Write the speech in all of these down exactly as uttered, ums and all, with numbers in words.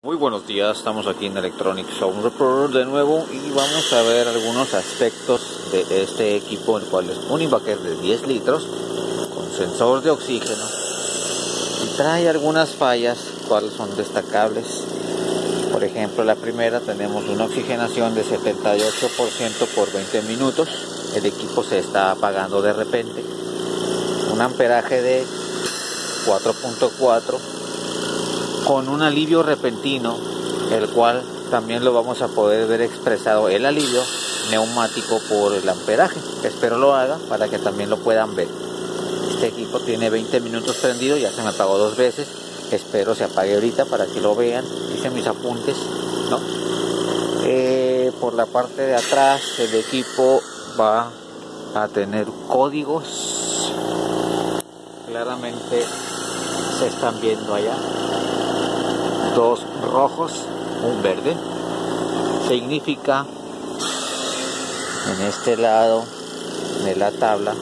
Muy buenos días, estamos aquí en Electronic Sound Repair de nuevo y vamos a ver algunos aspectos de este equipo, el cual es un invaquer de diez litros con sensor de oxígeno y trae algunas fallas, cuales son destacables. Por ejemplo, la primera, tenemos una oxigenación de setenta y ocho por ciento por veinte minutos, el equipo se está apagando de repente, un amperaje de cuatro punto cuatro con un alivio repentino, el cual también lo vamos a poder ver expresado el alivio neumático por el amperaje. Espero lo haga para que también lo puedan ver. Este equipo tiene veinte minutos prendido, ya se me apagó dos veces, espero se apague ahorita para que lo vean. Hice mis apuntes, ¿no? Eh, por la parte de atrás el equipo va a tener códigos, claramente se están viendo allá, dos rojos, un verde, significa en este lado de la tabla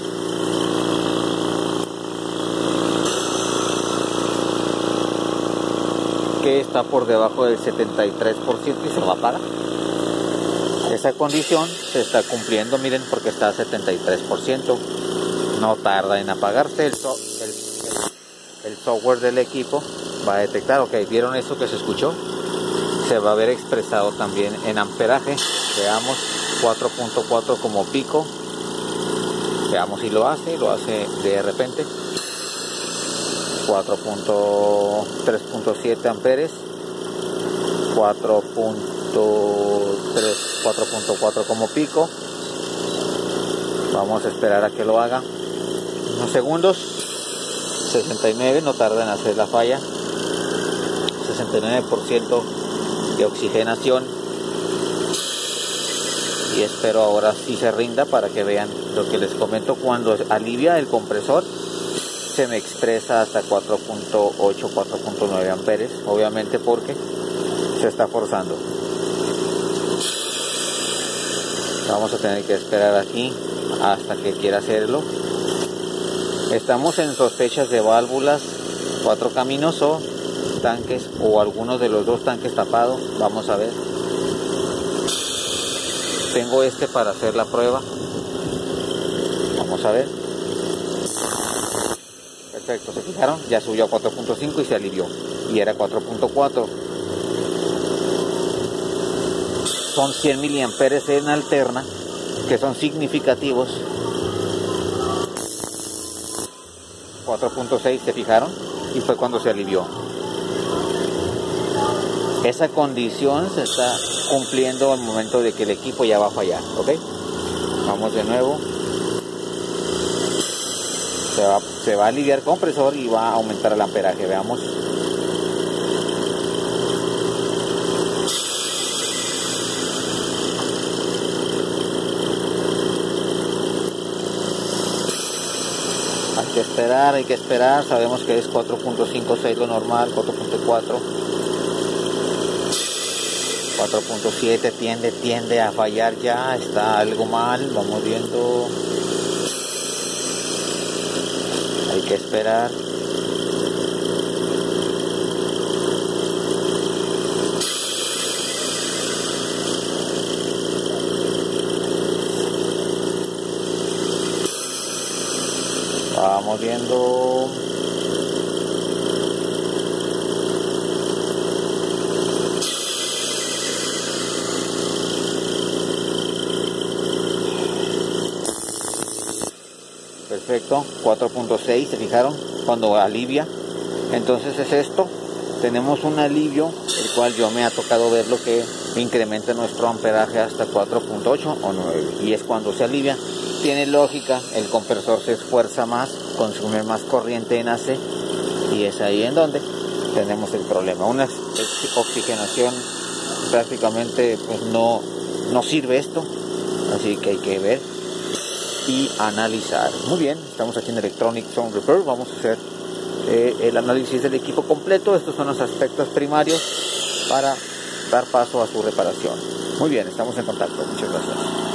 que está por debajo del setenta y tres por ciento y se va a apagar. Esa condición se está cumpliendo, miren, porque está a setenta y tres por ciento, no tarda en apagarse. El, so, el, el, el software del equipo va a detectar, ok, ¿vieron eso que se escuchó? Se va a ver expresado también en amperaje. Veamos, cuatro punto cuatro como pico, veamos si lo hace, lo hace de repente. cuatro punto tres punto siete amperes, cuatro punto tres, cuatro punto cuatro como pico. Vamos a esperar a que lo haga unos segundos. Sesenta y nueve, no tarda en hacer la falla. Sesenta y nueve por ciento de oxigenación, y espero ahora sí se rinda para que vean lo que les comento. Cuando alivia el compresor se me expresa hasta cuatro punto ocho, cuatro punto nueve amperes, obviamente porque se está forzando. Vamos a tener que esperar aquí hasta que quiera hacerlo. Estamos en sospechas de válvulas, cuatro caminos o tanques, o algunos de los dos tanques tapados. Vamos a ver. Tengo este para hacer la prueba. Vamos a ver. Perfecto, ¿se fijaron? Ya subió a cuatro punto cinco y se alivió. Y era cuatro punto cuatro. Son cien miliamperes en alterna, que son significativos. cuatro punto seis, ¿se fijaron? Y fue cuando se alivió. Esa condición se está cumpliendo al momento de que el equipo ya va a fallar, ¿ok? Vamos de nuevo. Se va, se va a aliviar el compresor y va a aumentar el amperaje, veamos. Hay que esperar, hay que esperar. Sabemos que es cuatro punto cinco seis lo normal, cuatro punto cuatro. cuatro punto siete tiende, tiende a fallar ya, está algo mal, vamos viendo. Hay que esperar. Vamos viendo. Perfecto, cuatro punto seis, ¿se fijaron? Cuando alivia. Entonces es esto. Tenemos un alivio, el cual yo me ha tocado ver lo que incrementa nuestro amperaje hasta cuatro punto ocho o nueve. Y es cuando se alivia. Tiene lógica, el compresor se esfuerza más, consume más corriente en A C, y es ahí en donde tenemos el problema. Una oxigenación prácticamente pues no, no sirve esto, así que hay que ver y analizar. Muy bien, estamos aquí en Electronic Sound Repair. Vamos a hacer eh, el análisis del equipo completo. Estos son los aspectos primarios para dar paso a su reparación. Muy bien, estamos en contacto. Muchas gracias.